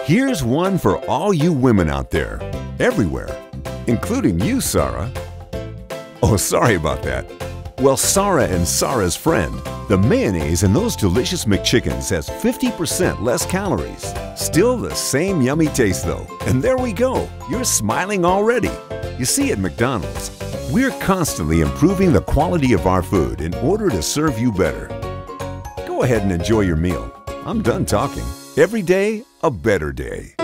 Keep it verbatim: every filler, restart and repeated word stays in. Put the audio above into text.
Here's one for all you women out there, everywhere, including you, Sarah. Oh, sorry about that. Well, Sarah and Sarah's friend, the mayonnaise in those delicious McChickens has fifty percent less calories. Still the same yummy taste though. And there we go, you're smiling already. You see, at McDonald's, we're constantly improving the quality of our food in order to serve you better. Go ahead and enjoy your meal. I'm done talking. Every day, a better day.